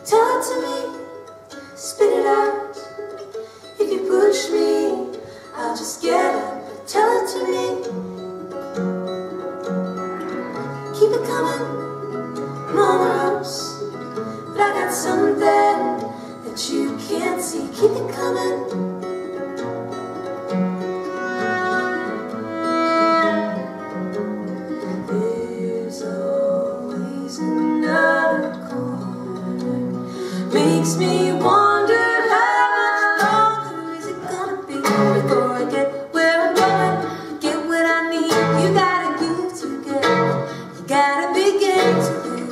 Tell it to me, spit it out. If you push me, I'll just get up. Tell it to me. Keep it coming, Rose. But I got something that you can't see. Keep it coming. There's always another corner. Makes me wonder how much longer is it gonna be before I get where I'm going, get what I need. You gotta give to get, you gotta begin to lose.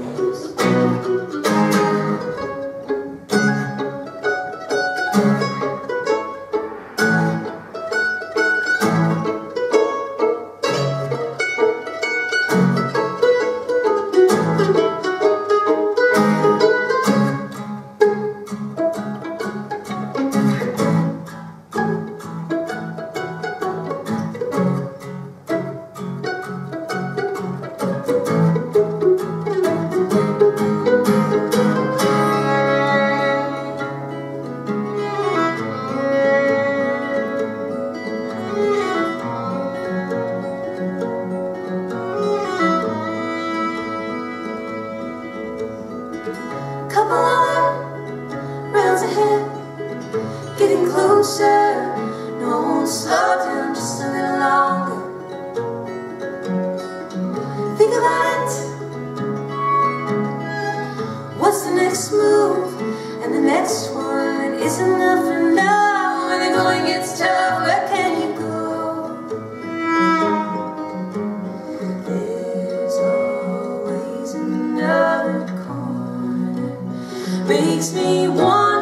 Couple other rounds ahead, getting closer. No, I won't slow down just a little longer. Think about it. What's the next move? And the next one is enough to know. When the going gets tough, where can you go? There's always another corner. Makes me want